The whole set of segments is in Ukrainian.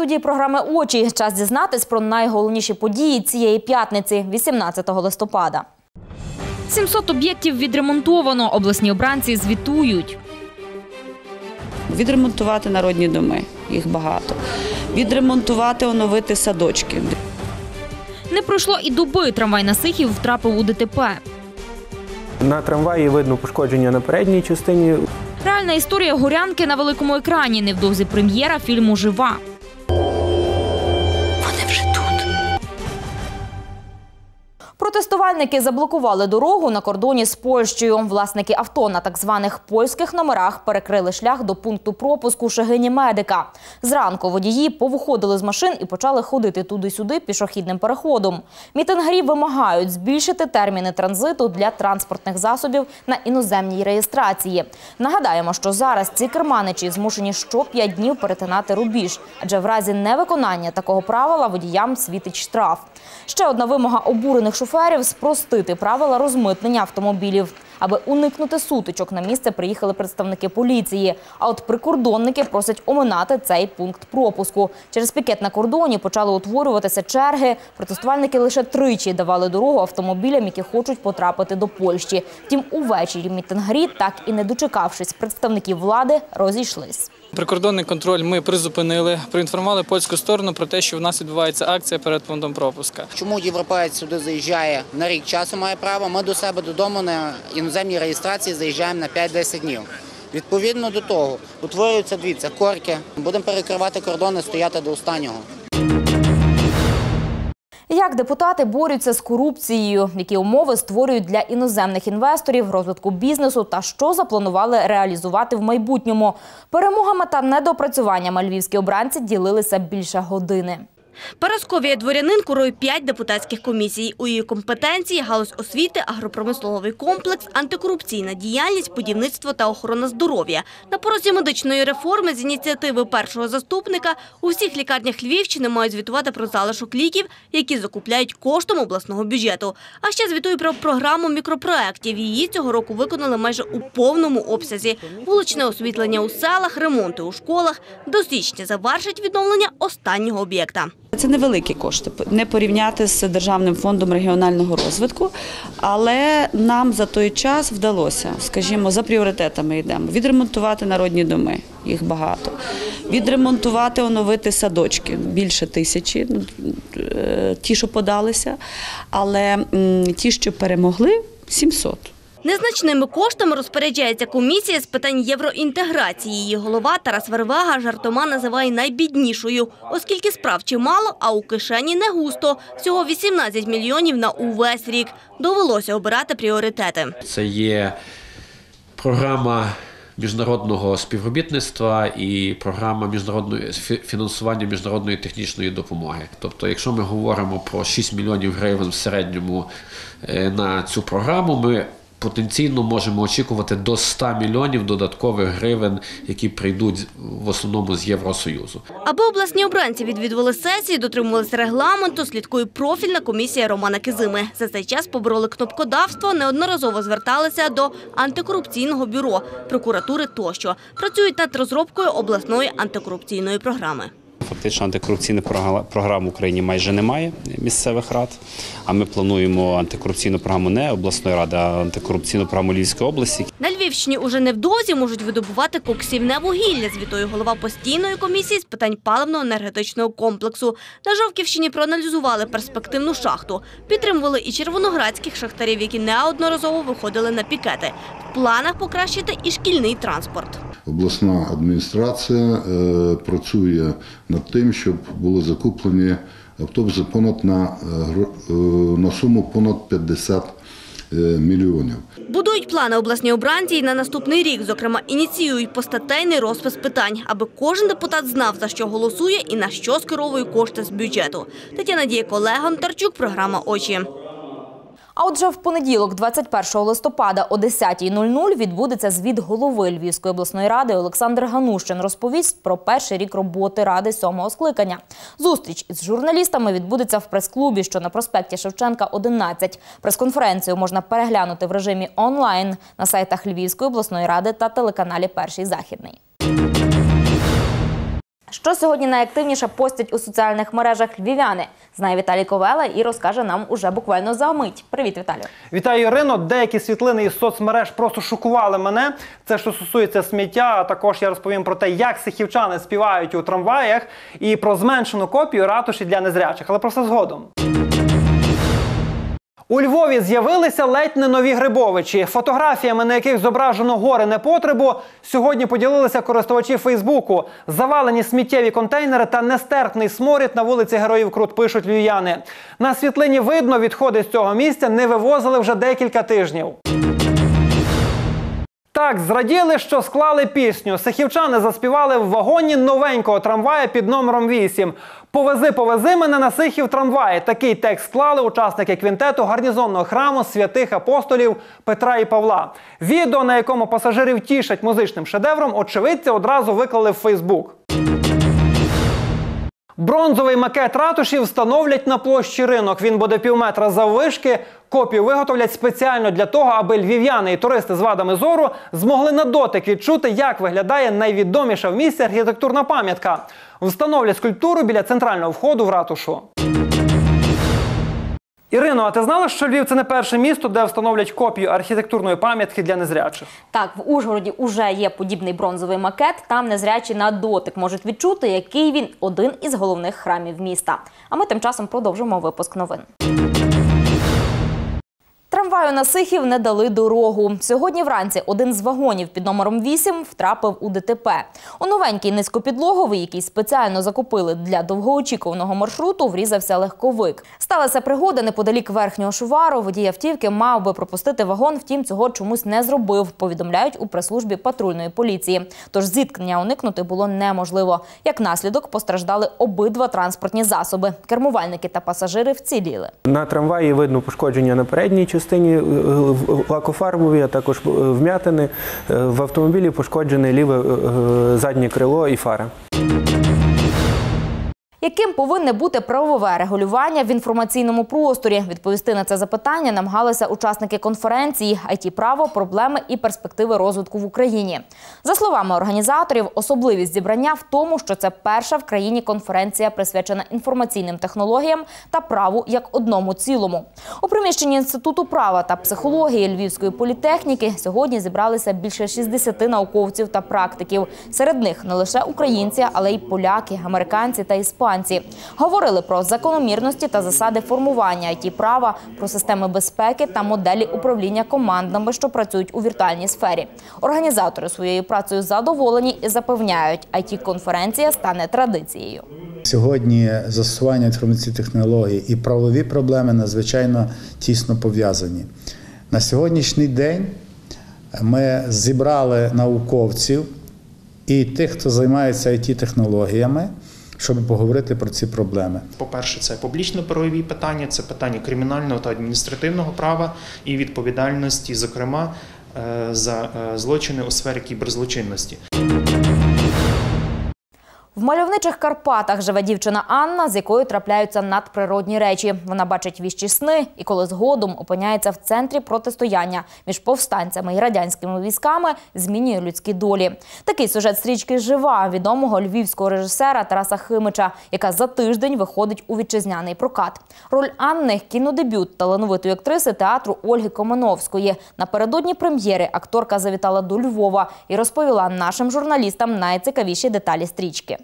студії програми «Очі». Час дізнатись про найголовніші події цієї п'ятниці, 18 листопада. 700 об'єктів відремонтовано. Обласні обранці звітують. Відремонтувати народні доми, їх багато. Відремонтувати, оновити садочки. Не пройшло і доби. Трамвай на Сихів втрапив у ДТП. На трамваї видно пошкодження на передній частині. Реальна історія горянки на великому екрані. Невдовзі прем'єра фільму «Жива». Вони вже тут. Протестувальники заблокували дорогу на кордоні з Польщею. Власники авто на так званих польських номерах перекрили шлях до пункту пропуску Шегині-Медика. Зранку водії повиходили з машин і почали ходити туди-сюди пішохідним переходом. Мітингарі вимагають збільшити терміни транзиту для транспортних засобів на іноземній реєстрації. Нагадаємо, що зараз ці керманичі змушені що 5 днів перетинати рубіж, адже в разі невиконання такого правила водіям світить штраф. Ще одна вимога обурених шоферів – спростити правила розмитнення автомобілів. Аби уникнути сутичок, на місце приїхали представники поліції. А от прикордонники просять оминати цей пункт пропуску. Через пікет на кордоні почали утворюватися черги. Протестувальники лише тричі давали дорогу автомобілям, які хочуть потрапити до Польщі. Втім, увечері мітингарі, так і не дочекавшись представників влади, розійшлись. Прикордонний контроль ми призупинили, проінформували польську сторону про те, що в нас відбувається акція перед пунктом пропуска. Чому європеєць сюди заїжджає на рік часу, має право, ми до себе додому на іноземній реєстрації заїжджаємо на 5-10 днів. Відповідно до того, утворюються, дивіться, корки, будемо перекривати кордони, стояти до останнього. Як депутати борються з корупцією, які умови створюють для іноземних інвесторів, розвитку бізнесу та що запланували реалізувати в майбутньому. Перемогами та недопрацюваннями львівські обранці ділилися більше години. Парасковія Дворянин курує 5 депутатських комісій. У її компетенції – галузь освіти, агропромисловий комплекс, антикорупційна діяльність, будівництво та охорона здоров'я. На порозі медичної реформи з ініціативи першого заступника у всіх лікарнях Львівщини мають звітувати про залишок ліків, які закупляють коштом обласного бюджету. А ще звітує про програму мікропроєктів. Її цього року виконали майже у повному обсязі. Вуличне освітлення у селах, ремонти у школах. До січня завершить відновлення останнього об'єкта. Це невеликі кошти, не порівняти з Державним фондом регіонального розвитку, але нам за той час вдалося, скажімо, за пріоритетами йдемо, відремонтувати народні доми, їх багато, відремонтувати, оновити садочки, більше 1000, ті, що подалися, але ті, що перемогли, 700. Незначними коштами розпоряджається комісія з питань євроінтеграції. Її голова Тарас Вервега жартома називає найбіднішою, оскільки справ чимало, а у кишені не густо. Всього 18 мільйонів на увесь рік. Довелося обирати пріоритети. Це є програма міжнародного співробітництва і програма фінансування міжнародної технічної допомоги. Тобто, якщо ми говоримо про 6 мільйонів гривень в середньому на цю програму, ми потенційно можемо очікувати до 100 мільйонів додаткових гривень, які прийдуть в основному з Євросоюзу. Аби обласні обранці відвідували сесії, дотримувалися регламенту, слідкує профільна комісія Романа Кизими. За цей час побороли кнопкодавство, неодноразово зверталися до антикорупційного бюро, прокуратури тощо. Працюють над розробкою обласної антикорупційної програми. Фактично антикорупційних програм в Україні майже немає місцевих рад, а ми плануємо антикорупційну програму не обласної ради, а антикорупційну програму Львівської області. На Львівщині уже невдовзі можуть видобувати коксівне вугілля, звітує голова постійної комісії з питань паливно-енергетичного комплексу. На Жовківщині проаналізували перспективну шахту. Підтримували і червоноградських шахтарів, які неодноразово виходили на пікети. В планах покращити і шкільний транспорт. Обласна адміністрація працює над тим, щоб були закуплені автобуси на суму понад 50 мільйонів. Будують плани обласні обранці і на наступний рік. Зокрема, ініціюють постатейний розпис питань, аби кожен депутат знав, за що голосує і на що скеровує кошти з бюджету. Тетяна Дієко, Олег Гонтарчук, програма «Очі». А отже, в понеділок, 21 листопада о 10:00 відбудеться звіт голови Львівської обласної ради. Олександр Ганущин розповість про перший рік роботи ради 7-го скликання. Зустріч із журналістами відбудеться в прес-клубі, що на проспекті Шевченка, 11. Прес-конференцію можна переглянути в режимі онлайн на сайтах Львівської обласної ради та телеканалі «Перший Західний». Що сьогодні найактивніше постять у соціальних мережах львів'яни? Знає Віталій Ковела і розкаже нам уже буквально за мить. Привіт, Віталію. Вітаю, Ірино. Деякі світлини із соцмереж просто шокували мене. Це що стосується сміття, а також я розповім про те, як сихівчани співають у трамваях і про зменшену копію ратуші для незрячих. Але про все згодом. У Львові з'явилися ледь не нові Грибовичі. Фотографіями, на яких зображено гори непотребу, сьогодні поділилися користувачі Фейсбуку. Завалені сміттєві контейнери та нестерпний сморід на вулиці Героїв Крут, пишуть львів'яни. На світлині видно, відходи з цього місця не вивозили вже декілька тижнів. Так, зраділи, що склали пісню. Сихівчани заспівали в вагоні новенького трамвая під номером 8. «Повези, повези мене на Сихів трамваї». Такий текст склали учасники квінтету гарнізонного храму святих апостолів Петра і Павла. Відео, на якому пасажирів тішать музичним шедевром, очевидці одразу виклали в Фейсбук. Бронзовий макет ратуші встановлять на площі Ринок. Він буде півметра заввишки. Копію виготовлять спеціально для того, аби львів'яни і туристи з вадами зору змогли на дотик відчути, як виглядає найвідоміша в місті архітектурна пам'ятка. Встановлять скульптуру біля центрального входу в ратушу. Ірино, а ти знала, що Львів – це не перше місто, де встановлять копію архітектурної пам'ятки для незрячих? Так, в Ужгороді уже є подібний бронзовий макет. Там незрячі на дотик можуть відчути, який він – один із головних храмів міста. А ми тим часом продовжимо випуск новин. Трамваю на Сихів не дали дорогу. Сьогодні вранці один з вагонів під номером 8 втрапив у ДТП. У новенький низькопідлоговий, який спеціально закупили для довгоочікуваного маршруту, врізався легковик. Сталася пригода неподалік верхнього шувару. Водій автівки мав би пропустити вагон, втім цього чомусь не зробив, повідомляють у прес-службі патрульної поліції. Тож зіткнення уникнути було неможливо. Як наслідок постраждали обидва транспортні засоби. Кермувальники та пасажири вціліли. На трамваї видно пошкодження на передній частині лакофарбові, а також вм'ятини. В автомобілі пошкоджене ліве заднє крило і фара. Яким повинне бути правове регулювання в інформаційному просторі? Відповісти на це запитання намагалися учасники конференції «ІТ-право. Проблеми і перспективи розвитку в Україні». За словами організаторів, особливість зібрання в тому, що це перша в країні конференція, присвячена інформаційним технологіям та праву як одному цілому. У приміщенні Інституту права та психології Львівської політехніки сьогодні зібралися більше 60 науковців та практиків. Серед них не лише українці, але й поляки, американці та іспанці. Говорили про закономірності та засади формування ІТ-права, про системи безпеки та моделі управління командами, що працюють у віртуальній сфері. Організатори своєю працею задоволені і запевняють, ІТ-конференція стане традицією. Сьогодні застосування інформаційних технологій і правові проблеми надзвичайно тісно пов'язані. На сьогоднішній день ми зібрали науковців і тих, хто займається ІТ-технологіями, щоб поговорити про ці проблеми. По-перше, це публічно-правові питання, це питання кримінального та адміністративного права і відповідальності, зокрема, за злочини у сфері кіберзлочинності. В мальовничих Карпатах живе дівчина Анна, з якою трапляються надприродні речі. Вона бачить віщі сни і коли згодом опиняється в центрі протистояння між повстанцями і радянськими військами, змінює людські долі. Такий сюжет стрічки «Жива» відомого львівського режисера Тараса Химича, яка за тиждень виходить у вітчизняний прокат. Роль Анни – кінодебют талановитої актриси театру Ольги Комановської. Напередодні прем'єри акторка завітала до Львова і розповіла нашим журналістам найцікавіші деталі стрічки.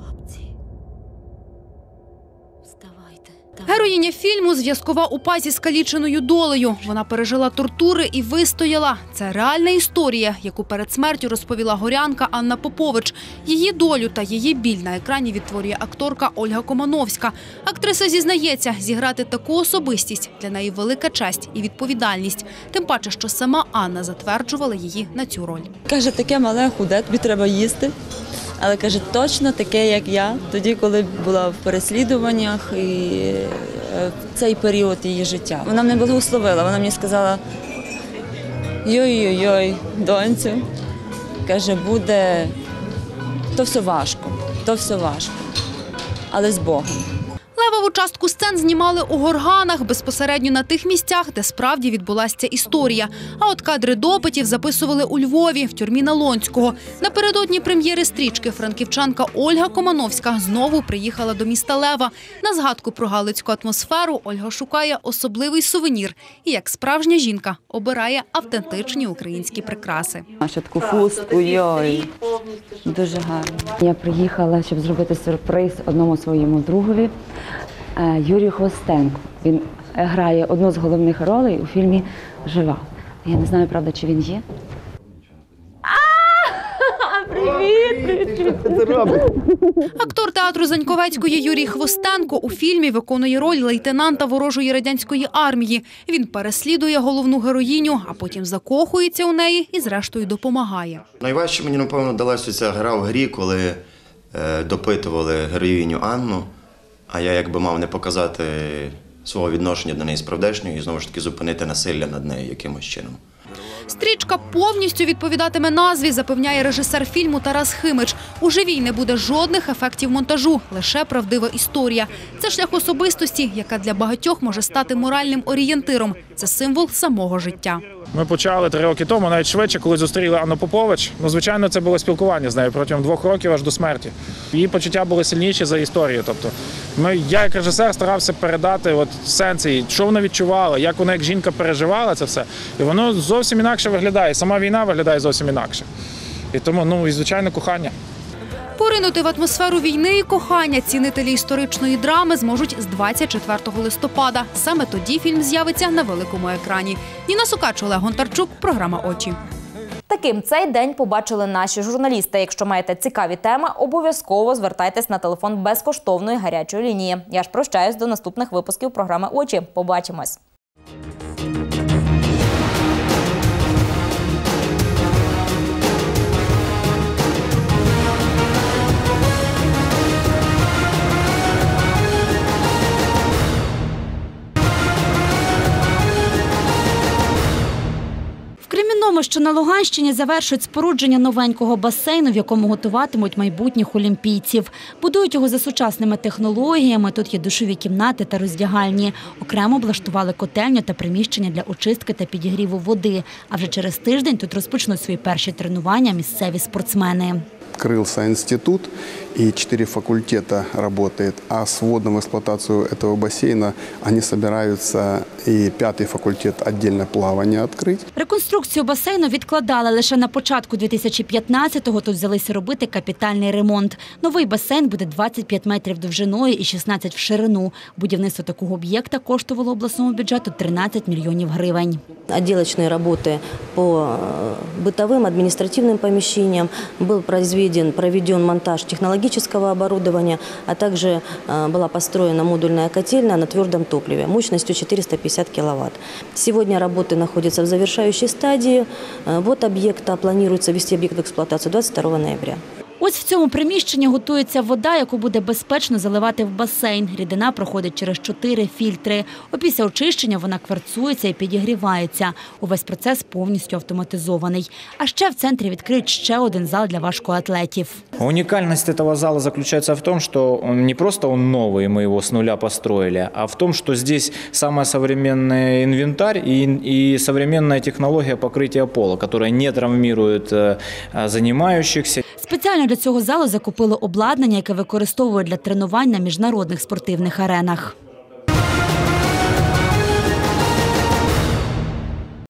Героїня фільму – зв'язкова упа зі скаліченою долею. Вона пережила тортури і вистояла. Це реальна історія, яку перед смертю розповіла горянка Анна Попович. Її долю та її біль на екрані відтворює акторка Ольга Комановська. Актриса зізнається, зіграти таку особистість для неї велика честь і відповідальність. Тим паче, що сама Анна затверджувала її на цю роль. Каже, таке мале, худе, тобі треба їсти. Але, каже, точно таке, як я, тоді, коли була в переслідуваннях і в цей період її життя. Вона мене благословила, вона мені сказала, йой-йой-йой, доньцю, каже, буде, то все важко, але з Богом. Левову частку сцен знімали у Горганах, безпосередньо на тих місцях, де справді відбулася ця історія. А от кадри допитів записували у Львові, в тюрмі Налонського. Напередодні прем'єри стрічки франківчанка Ольга Комановська знову приїхала до міста Лева. На згадку про галицьку атмосферу Ольга шукає особливий сувенір і, як справжня жінка, обирає автентичні українські прикраси. Ще таку хустку, йой, дуже гарно. Я приїхала, щоб зробити сюрприз одному своєму другові, Юрію Хвостенку. Він грає одну з головних ролей у фільмі «Жива». Я не знаю, правда, чи він є. Привіт! Актор театру Заньковецької Юрій Хвостенко у фільмі виконує роль лейтенанта ворожої радянської армії. Він переслідує головну героїню, а потім закохується у неї і зрештою допомагає. Найважче мені, напевно, далася ця гра в грі, коли допитували героїню Анну, а я якби мав не показати свого відношення до неї справдешнього і знову ж таки зупинити насилля над нею якимось чином. Стрічка повністю відповідатиме назві, запевняє режисер фільму Тарас Химич. У «Живій» не буде жодних ефектів монтажу, лише правдива історія. Це шлях особистості, яка для багатьох може стати моральним орієнтиром. Це символ самого життя. Ми почали 3 роки тому, навіть швидше, коли зустріли Анну Попович. Звичайно, це було спілкування з нею протягом 2 років аж до смерті. Її почуття були сильніші за історію. Тобто, я як режисер старався передати сенс її, що вона відчувала, як вона як жінка переживала це все. І воно зовсім інакше виглядає. Сама війна виглядає зовсім інакше. І тому, звичайно, кохання. Поринути в атмосферу війни і кохання цінителі історичної драми зможуть з 24 листопада. Саме тоді фільм з'явиться на великому екрані. Ніна Сукач, Олег Гонтарчук, програма «Очі». Таким цей день побачили наші журналісти. Якщо маєте цікаві теми, обов'язково звертайтесь на телефон безкоштовної гарячої лінії. Я ж прощаюсь до наступних випусків програми «Очі». Побачимось. Кремінному, що на Луганщині, завершують спорудження новенького басейну, в якому готуватимуть майбутніх олімпійців. Будують його за сучасними технологіями, тут є душові кімнати та роздягальні. Окремо облаштували котельню та приміщення для очистки та підігріву води. А вже через тиждень тут розпочнуть свої перші тренування місцеві спортсмени. Открылся институт, и 4 факультета работает, а с вводом в эксплуатацию этого бассейна они собираются и 5-й факультет отдельно плавания открыть. Реконструкцію басейну відкладали. Лише на початку 2015-го тут взялися робити капітальний ремонт. Новий басейн буде 25 метрів довжиною і 16 в ширину. Будівництво такого об'єкта коштувало обласному бюджету 13 мільйонів гривень. Отделочные работы по бытовым, административным помещениям. Был проведен монтаж технологического оборудования, а также была построена модульная котельная на твердом топливе мощностью 450 киловатт. Сегодня работы находятся в завершающей стадии. Вот объекта планируется ввести объект в эксплуатацию 22 ноября. Ось в цьому приміщенні готується вода, яку буде безпечно заливати в басейн. Рідина проходить через 4 фільтри. Після очищення вона кварцується і підігрівається. Увесь процес повністю автоматизований. А ще в центрі відкриють ще один зал для важкоатлетів. Уникальность этого зала заключается в том, что он не просто новый, мы его с нуля построили, а в том, что здесь самый современный инвентарь и современная технология покрытия пола, которая не травмирует занимающихся. Спеціально для цього залу закупили обладнання, яке використовують для тренувань на міжнародних спортивних аренах.